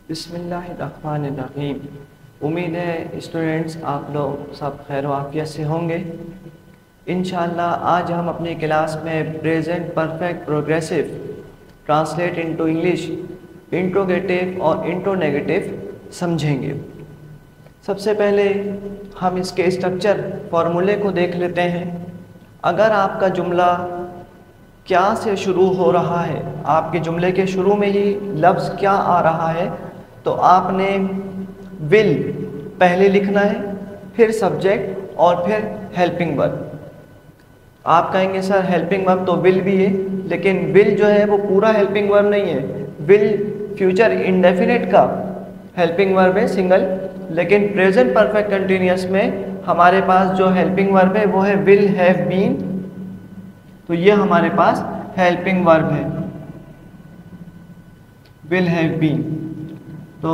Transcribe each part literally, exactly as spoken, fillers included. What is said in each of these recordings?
बिस्मिल्लाहिर्रहमानिर्रहीम। उम्मीद है स्टूडेंट्स आप लोग सब खैर वाफियत से होंगे। इंशाअल्लाह आज हम अपनी क्लास में present perfect progressive translate into English interrogative और इंट्रोनेगेटिव समझेंगे। सबसे पहले हम इसके स्ट्रक्चर फॉर्मूले को देख लेते हैं। अगर आपका जुमला क्या से शुरू हो रहा है, आपके जुमले के शुरू में ही लफ्ज़ क्या आ रहा है, तो आपने विल पहले लिखना है, फिर सब्जेक्ट और फिर हेल्पिंग वर्ब। आप कहेंगे सर हेल्पिंग वर्ब तो विल भी है, लेकिन विल जो है वो पूरा हेल्पिंग वर्ब नहीं है। विल फ्यूचर इंडेफिनिट का हेल्पिंग वर्ब है सिंगल, लेकिन प्रेजेंट परफेक्ट कंटिन्यूअस में हमारे पास जो हेल्पिंग वर्ब है वो है विल हैव बीन। तो ये हमारे पास हेल्पिंग वर्ब है, विल हैव बीन। तो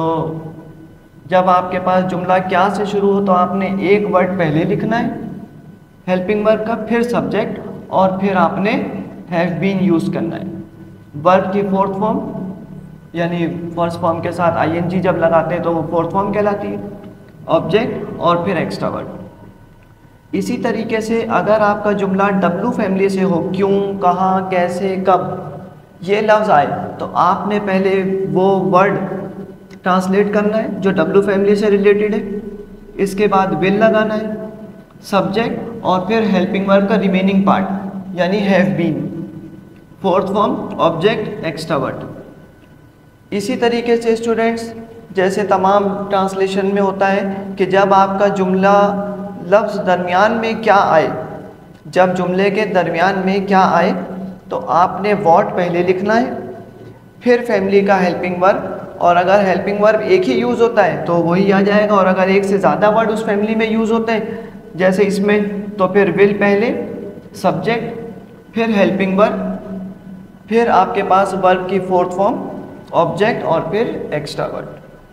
जब आपके पास जुमला क्या से शुरू हो तो आपने एक वर्ड पहले लिखना है हेल्पिंग वर्ब का, फिर सब्जेक्ट और फिर आपने हैव बीन यूज़ करना है। वर्ब की फोर्थ फॉर्म यानी फर्स्ट फॉर्म के साथ आईएनजी जब लगाते हैं तो वो फोर्थ फॉर्म कहलाती है, ऑब्जेक्ट और फिर एक्स्ट्रा वर्ड। इसी तरीके से अगर आपका जुमला डब्लू फैमिली से हो, क्यों, कहाँ, कैसे, कब, ये लफ्ज़ आए तो आपने पहले वो वर्ड ट्रांसलेट करना है जो डब्लू फैमिली से रिलेटेड है। इसके बाद विल लगाना है, सब्जेक्ट और फिर हेल्पिंग वर्ब का रिमेनिंग पार्ट यानी have been, fourth form, object, extra word. इसी तरीके से स्टूडेंट्स जैसे तमाम ट्रांसलेशन में होता है कि जब आपका जुमला लफ्ज़ दरमियान में क्या आए, जब जुमले के दरमियान में क्या आए तो आपने वॉट पहले लिखना है, फिर फैमिली का हेल्पिंग वर्ब, और अगर हेल्पिंग वर्ब एक ही यूज़ होता है तो वही आ जाएगा, और अगर एक से ज़्यादा वर्ड उस फैमिली में यूज़ होते हैं जैसे इसमें, तो फिर विल पहले, सब्जेक्ट, फिर हेल्पिंग वर्ब, फिर आपके पास वर्ब की फोर्थ फॉर्म, ऑब्जेक्ट और फिर एक्स्ट्रा वर्ड।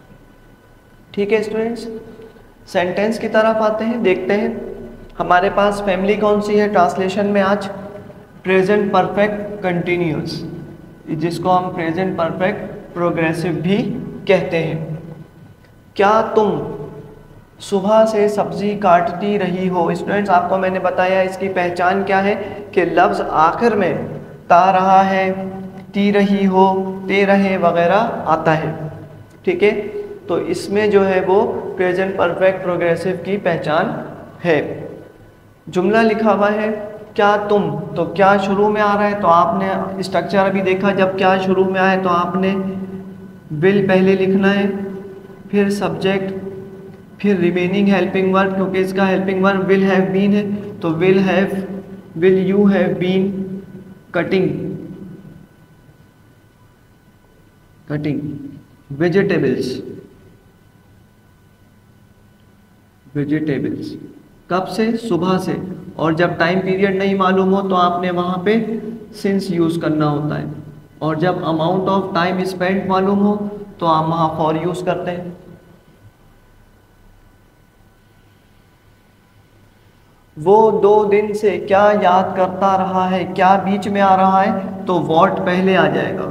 ठीक है स्टूडेंट्स, सेंटेंस की तरफ आते हैं, देखते हैं हमारे पास फैमिली कौन सी है ट्रांसलेशन में आज। प्रेजेंट परफेक्ट कंटिन्यूअस, जिसको हम प्रेजेंट परफेक्ट प्रोग्रेसिव भी कहते हैं। क्या तुम सुबह से सब्जी काटती रही हो? स्टूडेंट्स आपको मैंने बताया इसकी पहचान क्या है कि लफ्ज़ आखिर में ता रहा है, ती रही हो, ते रहे वगैरह आता है। ठीक है, तो इसमें जो है वो प्रेजेंट परफेक्ट प्रोग्रेसिव की पहचान है। जुमला लिखा हुआ है क्या तुम, तो क्या शुरू में आ रहा है तो आपने स्ट्रक्चर अभी देखा, जब क्या शुरू में आए तो आपने विल पहले लिखना है, फिर सब्जेक्ट, फिर रिमेनिंग हेल्पिंग वर्ब, क्योंकि इसका helping verb will have been है तो will have, will you have been cutting, cutting vegetables, vegetables कब से? सुबह से। और जब टाइम पीरियड नहीं मालूम हो तो आपने वहाँ पे सिंस यूज़ करना होता है, और जब अमाउंट ऑफ टाइम स्पेंड मालूम हो तो आप वहाँ फॉर यूज़ करते हैं। वो दो दिन से क्या याद करता रहा है, क्या बीच में आ रहा है तो वॉट पहले आ जाएगा।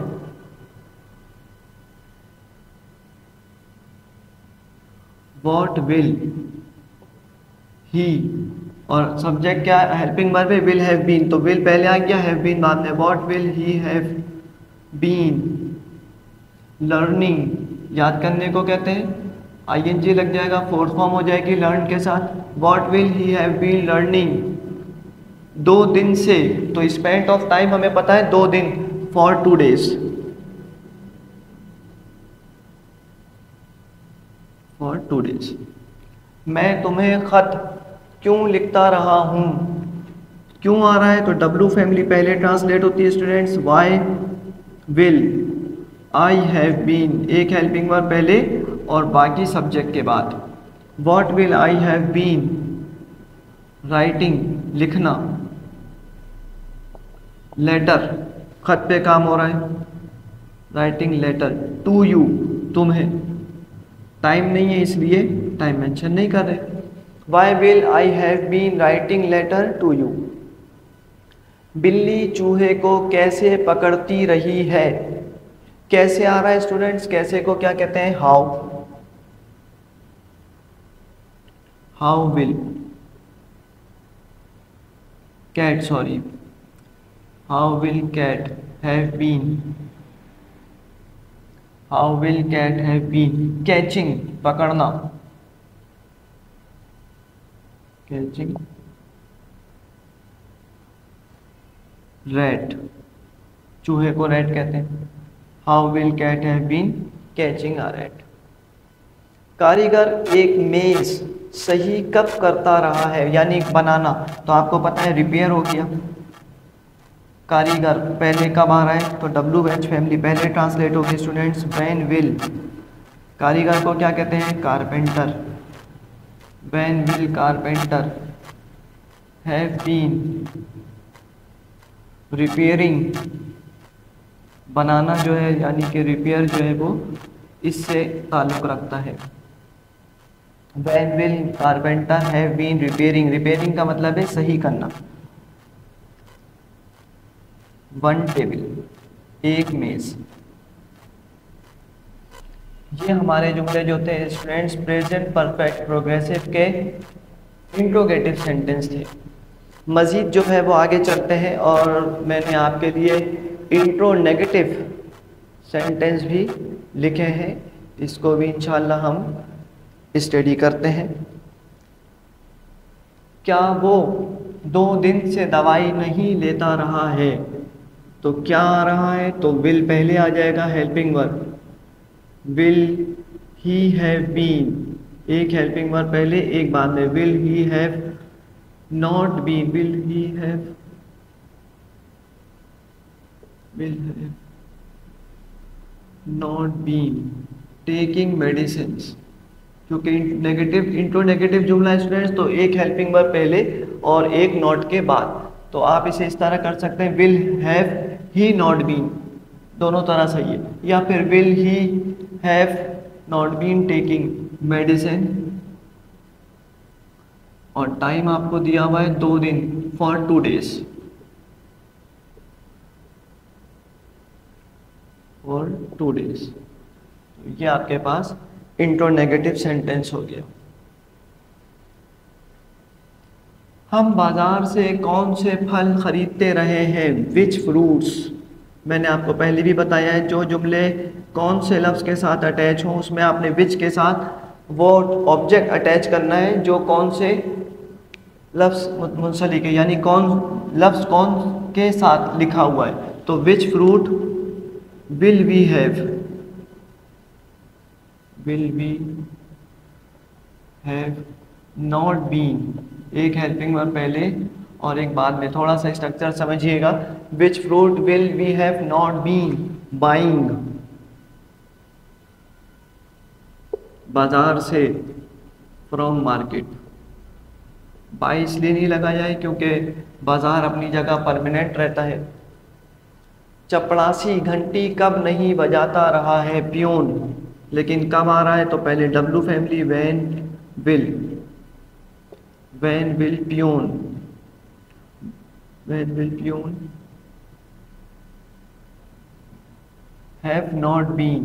वॉट विल ही, और सब्जेक्ट क्या, हेल्पिंग वर्ब है विल हैव बीन, तो विल पहले आ गया, हैव बीन बाद में। What will he have been learning, याद करने को कहते हैं, आईएनजी लग जाएगा, फोर्थ फॉर्म हो जाएगी लर्न के साथ। What will he have been learning दो दिन से, तो स्पेंट ऑफ टाइम हमें पता है दो दिन, for two days, for two days. मैं तुम्हें खत क्यों लिखता रहा हूँ, क्यों आ रहा है तो डब्लू फैमिली पहले ट्रांसलेट होती है students, why will I have been, एक हेल्पिंग वर्ब पहले और बाकी सब्जेक्ट के बाद। What will I have been writing, लिखना, लेटर, खत पे काम हो रहा है, राइटिंग लेटर, टू यू, तुम्हें, टाइम नहीं है इसलिए टाइम मेंशन नहीं कर रहे। Why will I have been writing letter to you. बिल्ली चूहे को कैसे पकड़ती रही है, कैसे आ रहा है स्टूडेंट्स, कैसे को क्या कहते हैं, how. How will cat, sorry, how will cat have been, how will cat have been catching, पकड़ना, कैचिंग रैट, चूहे को रैट कहते हैं। How will cat have been catching a rat. कारीगर एक मेज सही कब करता रहा है, यानी बनाना, तो आपको पता है रिपेयर हो गया। कारीगर पहले कब आ रहा है, तो डब्ल्यू एच फैमिली पहले ट्रांसलेट होगी स्टूडेंट्स। व्हेन विल, कारीगर को क्या कहते हैं, carpenter. When will carpenter have been repairing, बनाना जो है यानी कि रिपेयर जो है वो इससे ताल्लुक़ रखता है। When will carpenter have been repairing, repairing का मतलब है सही करना। वन टेबल, एक मेज। ये हमारे जुमले जो थे स्टूडेंट्स प्रेजेंट परफेक्ट प्रोग्रेसिव के इंट्रोगेटिव सेंटेंस थे। मज़ीद जो है वो आगे चलते हैं और मैंने आपके लिए इंट्रो नेगेटिव सेंटेंस भी लिखे हैं, इसको भी इंशाल्लाह हम स्टडी करते हैं। क्या वो दो दिन से दवाई नहीं लेता रहा है, तो क्या आ रहा है, तो विल पहले आ जाएगा helping verb. Will he have been, एक हेल्पिंग वर्ब पहले एक बाद में। Will he have not been, will he have will have not been taking medicines, क्योंकि नेगेटिव इंट्रो नेगेटिव जुमला स्टूडेंट्स, तो एक हेल्पिंग वर्ब पहले और एक नॉट के बाद। तो आप इसे इस तरह कर सकते हैं, will have he not been, दोनों तरह सही है, या फिर will he have not been taking medicine, और टाइम आपको दिया हुआ है दो दिन, for two days, for two days. तो ये आपके पास इंट्रो नेगेटिव सेंटेंस हो गया। हम बाजार से कौन से फल खरीदते रहे हैं, विच फ्रूट्स। मैंने आपको पहले भी बताया है, जो जुमले कौन से लफ्ज़ के साथ अटैच हों उसमें आपने विच के साथ वो ऑब्जेक्ट अटैच करना है जो कौन से लफ्ज़ मुंसलिक है, यानी कौन लफ्ज़ कौन के साथ लिखा हुआ है। तो which fruit will we have, will we have not been, एक हेल्पिंग वर्ब पहले और एक बाद में। थोड़ा सा स्ट्रक्चर समझिएगा। Which fruit will we have not been buying, बाजार से, फ्रॉम मार्केट। बाई इसलिए नहीं लगाया है क्योंकि बाजार अपनी जगह परमानेंट रहता है। चपड़ासी घंटी कब नहीं बजाता रहा है, प्यून, लेकिन कब आ रहा है, तो पहले W family, when will, when will peon, when will peon have not been,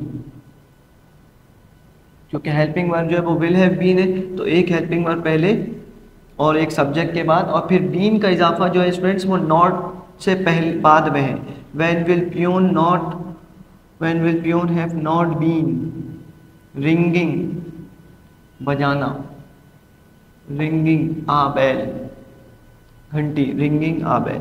क्योंकि हेल्पिंग वर्ब जो है वो विल हैव बीन है, तो एक हेल्पिंग वर्ब पहले और एक सब्जेक्ट के बाद, और फिर बीन का इजाफा जो है स्टूडेंट्स वो नॉट से पहले बाद में है। When will peon not, when will peon have not been ringing, बजाना, रिंगिंग आ बेल, घंटी, रिंगिंग आ बेल।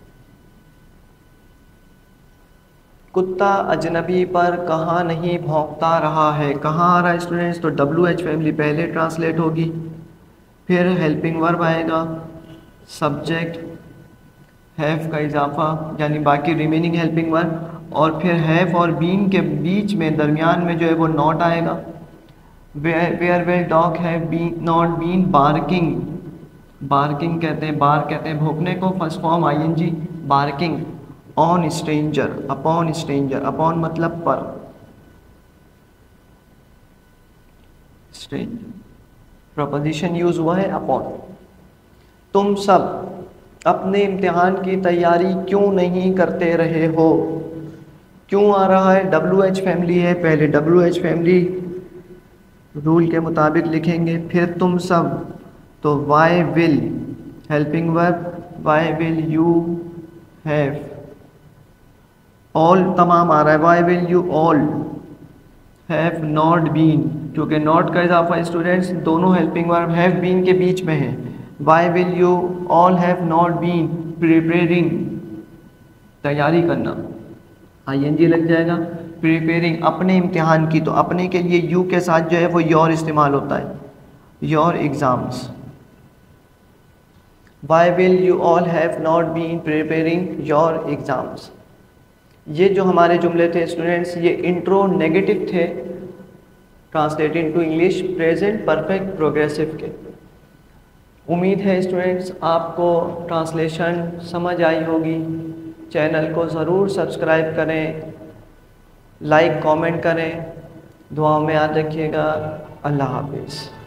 कुत्ता अजनबी पर कहाँ नहीं भौंकता रहा है, कहाँ आ रहा है स्टूडेंट्स, तो डब्ल्यू एच फैमिली पहले ट्रांसलेट होगी, फिर हेल्पिंग वर्ब आएगा, सब्जेक्ट, हैव का इजाफा यानी बाकी रिमेनिंग हेल्पिंग वर्ब, और फिर हैव और बीन के बीच में दरमियान में जो है वो नॉट आएगा। Where will dog have been not been barking, barking कहते हैं, बार कहते हैं भौंकने को, first form I N G, barking on stranger, upon stranger, upon मतलब पर, स्ट्रेंजर प्रपोजिशन यूज हुआ है अपॉन। तुम सब अपने इम्तिहान की तैयारी क्यों नहीं करते रहे हो, क्यों आ रहा है? डब्ल्यू एच फैमिली है, पहले डब्ल्यू एच फैमिली रूल के मुताबिक लिखेंगे, फिर तुम सब, तो why will helping verb, why will you have, all तमाम आ रहा है, why will you all have not been, क्योंकि नॉट का इजाफा स्टूडेंट्स दोनों हेल्पिंग वर्ब हैव बीन के बीच में है। Why will you all have not been preparing, तैयारी करना, आई एन जी लग जाएगा। प्रिपेयरिंग अपने इम्तिहान की, तो अपने के लिए यू के साथ जो है वो योर इस्तेमाल होता है, your exams. Why will you all have not been preparing your exams. ये जो हमारे जुमले थे स्टूडेंट्स, ये इंट्रो नेगेटिव थे, translate into English present perfect progressive के। उम्मीद है स्टूडेंट्स आपको ट्रांसलेशन समझ आई होगी। चैनल को ज़रूर सब्सक्राइब करें, लाइक कमेंट करें, दुआओं में याद रखिएगा। अल्लाह हाफिज़।